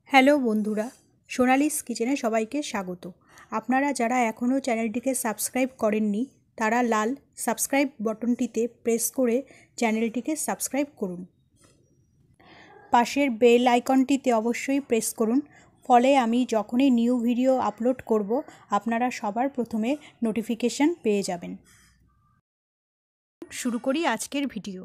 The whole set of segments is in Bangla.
হ্যালো বন্ধুরা, সোনালিস কিচেনে সবাইকে স্বাগত। আপনারা যারা এখনও চ্যানেলটিকে সাবস্ক্রাইব করেননি তারা লাল সাবস্ক্রাইব বাটনটিতে প্রেস করে চ্যানেলটিকে সাবস্ক্রাইব করুন। পাশের বেল আইকনটিতে অবশ্যই প্রেস করুন, ফলে আমি যখনই নিউ ভিডিও আপলোড করব আপনারা সবার প্রথমে নোটিফিকেশন পেয়ে যাবেন। শুরু করি আজকের ভিডিও।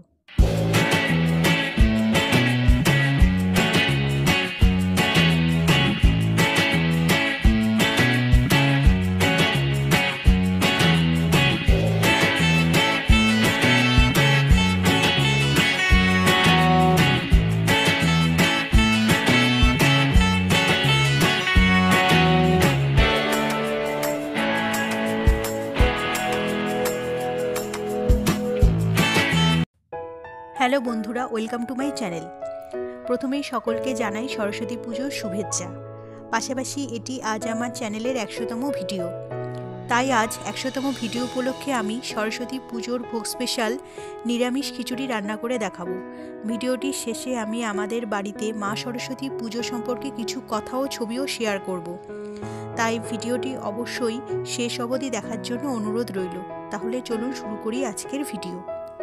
হ্যালো বন্ধুরা, ওয়েলকাম টু মাই চ্যানেল। প্রথমেই সকলকে জানাই সরস্বতী পুজোর শুভেচ্ছা। পাশাপাশি এটি আজ আমার চ্যানেলের 100তম ভিডিও। তাই আজ 100তম ভিডিও উপলক্ষে আমি সরস্বতী পুজোর ভোগ স্পেশাল নিরামিষ খিচুড়ি রান্না করে দেখাবো। ভিডিওটির শেষে আমি আমাদের বাড়িতে মা সরস্বতী পুজো সম্পর্কে কিছু কথা ও ছবিও শেয়ার করব। তাই ভিডিওটি অবশ্যই শেষ অবধি দেখার জন্য অনুরোধ রইল। তাহলে চলুন শুরু করি আজকের ভিডিও।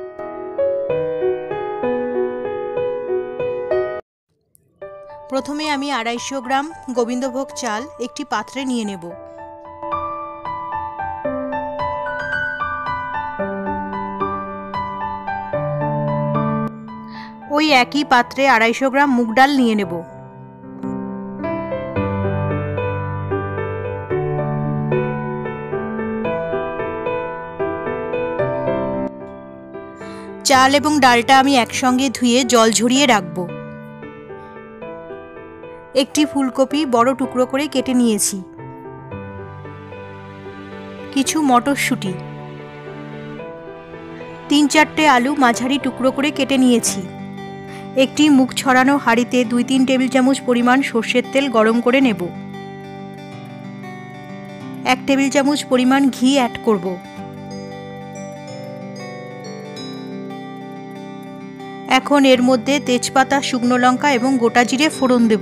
প্রথমে আমি 250 গ্রাম গোবিন্দভোগ চাল একটি পাত্রে নিয়ে নেব। ওই একই পাত্রে 250 গ্রাম মুগ ডাল নিয়ে নেব। চাল এবং ডালটা আমি একসঙ্গে ধুয়ে জল ঝরিয়ে রাখবো। একটি ফুলকপি বড় টুকরো করে কেটে নিয়েছি। কিছু মটরশুঁটি, 3-4টে আলু মাঝারি টুকরো করে কেটে নিয়েছি। একটি মুখ ছড়ানো হাঁড়িতে 2-3 টেবিল চামচ পরিমাণ সর্ষের তেল গরম করে নেব। 1 টেবিল চামচ পরিমাণ ঘি অ্যাড করব। এখন এর মধ্যে তেজপাতা, শুকনো লঙ্কা এবং গোটা জিরে ফোড়ন দেব।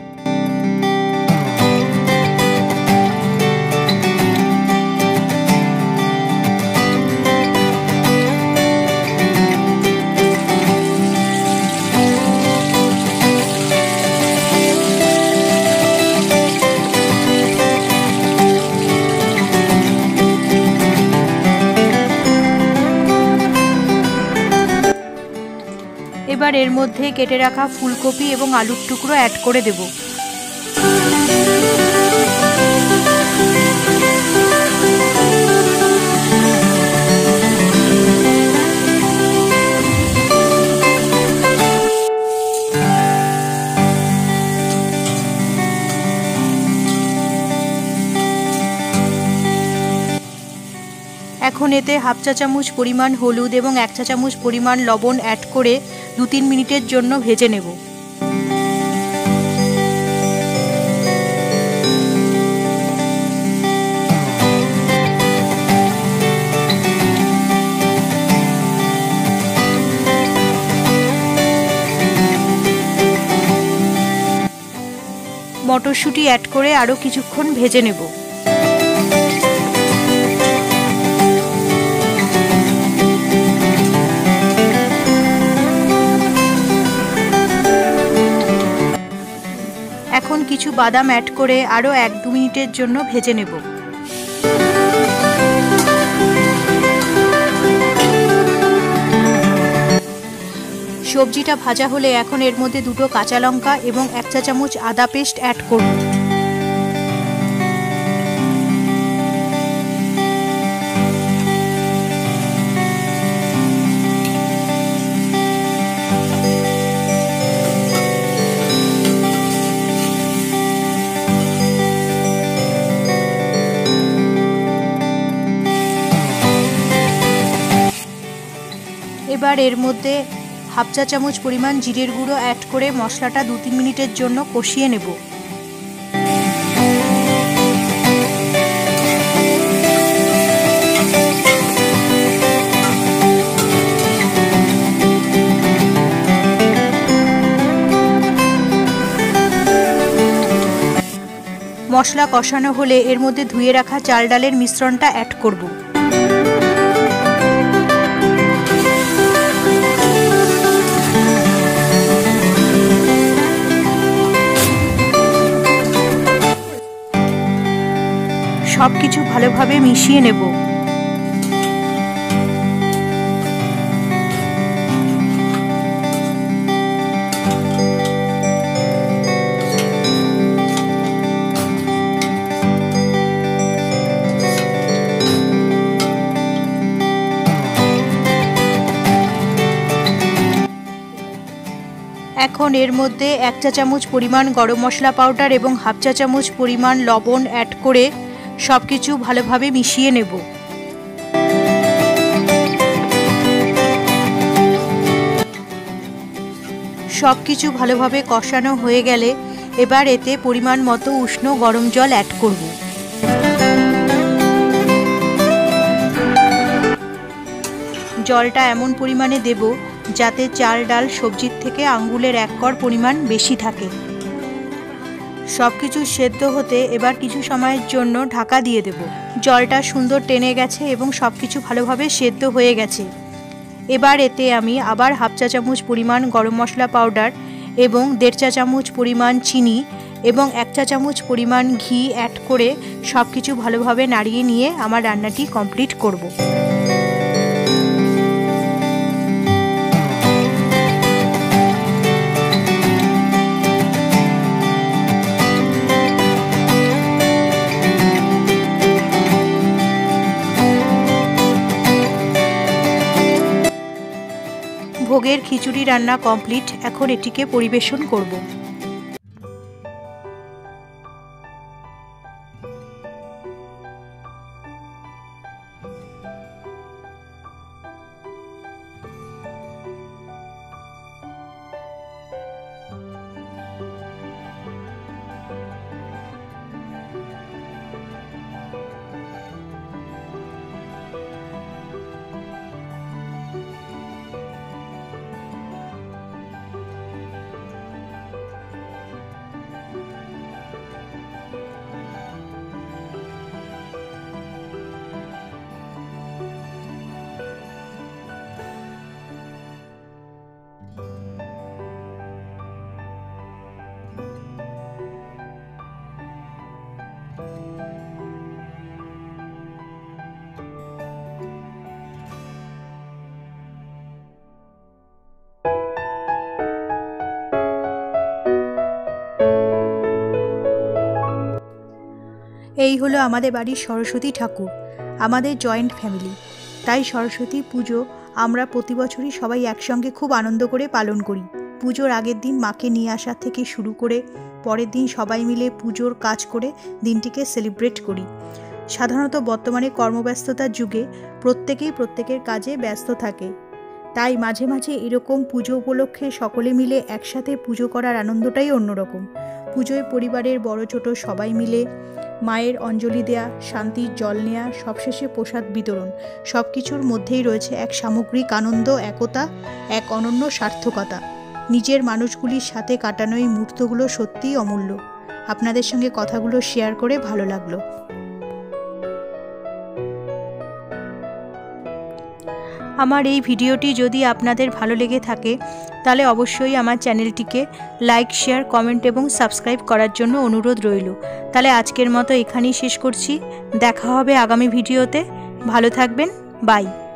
এবার এর মধ্যে কেটে রাখা ফুলকপি এবং আলুর টুকরো অ্যাড করে দেব। এখন এতে 1/2 চা চামচ পরিমাণ হলুদ এবং 1 চা চামচ পরিমাণ লবণ অ্যাড করে 2-3 মিনিটের জন্য ভেজে নেব। মটরশুঁটি অ্যাড করে আরও কিছুক্ষণ ভেজে নেব। এখন কিছু বাদাম অ্যাড করে আরও 1-2 মিনিটের জন্য ভেজে নেব। সবজিটা ভাজা হলে এখন এর মধ্যে 2টো কাঁচা লঙ্কা এবং 1 চা চামচ আদা পেস্ট অ্যাড করব। এবার এর মধ্যে 1/2 চা চামচ পরিমাণ জিরের গুঁড়ো অ্যাড করে মশলাটা 2-3 মিনিটের জন্য কষিয়ে নেব। মশলা কষানো হলে এর মধ্যে ধুয়ে রাখা চাল ডালের মিশ্রণটা অ্যাড করব। সব কিছু ভালোভাবে মিশিয়ে নেব। এখন এর মধ্যে 1 চা চামচ পরিমাণ গরম মশলা পাউডার এবং হাফ চা চামচ পরিমাণ লবণ অ্যাড করে সব কিছু ভালোভাবে মিশিয়ে নেব। সব কিছু ভালোভাবে কষানো হয়ে গেলে এবার এতে পরিমাণ মতো উষ্ণ গরম জল অ্যাড করব। জলটা এমন পরিমাণে দেব যাতে চাল ডাল সবজির থেকে আঙ্গুলের 1 কড় পরিমাণ বেশি থাকে। সব কিছু সেদ্ধ হতে এবার কিছু সময়ের জন্য ঢাকা দিয়ে দেব। জলটা সুন্দর টেনে গেছে এবং সব কিছু ভালোভাবে সেদ্ধ হয়ে গেছে। এবার এতে আমি আবার হাফ চা চামচ পরিমাণ গরম মশলা পাউডার এবং 1.5 চা চামচ পরিমাণ চিনি এবং 1 চা চামচ পরিমাণ ঘি অ্যাড করে সব কিছু ভালোভাবে নাড়িয়ে নিয়ে আমার রান্নাটি কমপ্লিট করব। ভোগের খিচুড়ি রান্না কমপ্লিট। এখন এটিকে পরিবেশন করব। এই হলো আমাদের বাড়ির সরস্বতী ঠাকুর। আমাদের জয়েন্ট ফ্যামিলি, তাই সরস্বতী পুজো আমরা প্রতি বছরই সবাই একসঙ্গে খুব আনন্দ করে পালন করি। পুজোর আগের দিন মাকে নিয়ে আসা থেকে শুরু করে পরের দিন সবাই মিলে পুজোর কাজ করে দিনটিকে সেলিব্রেট করি। সাধারণত বর্তমানে কর্মব্যস্ততার যুগে প্রত্যেকেই প্রত্যেকের কাজে ব্যস্ত থাকে, তাই মাঝে মাঝে এরকম পুজো উপলক্ষে সকলে মিলে একসাথে পুজো করার আনন্দটাই অন্যরকম। পুজোয় পরিবারের বড় ছোট সবাই মিলে মায়ের অঞ্জলি দেয়া, শান্তির জল নেয়া, সবশেষে প্রসাদ বিতরণ, সব কিছুর মধ্যেই রয়েছে এক সামগ্রিক আনন্দ, একতা, এক অনন্য সার্থকতা। নিজের মানুষগুলির সাথে কাটানো এই মুহূর্তগুলো সত্যিই অমূল্য। আপনাদের সঙ্গে কথাগুলো শেয়ার করে ভালো লাগলো। আমার এই ভিডিওটি যদি আপনাদের ভালো লেগে থাকে তাহলে অবশ্যই আমার চ্যানেলটিকে লাইক, শেয়ার, কমেন্ট এবং সাবস্ক্রাইব করার জন্য অনুরোধ রইল। তাহলে আজকের মতো এখানেই শেষ করছি। দেখা হবে আগামী ভিডিওতে। ভালো থাকবেন। বাই।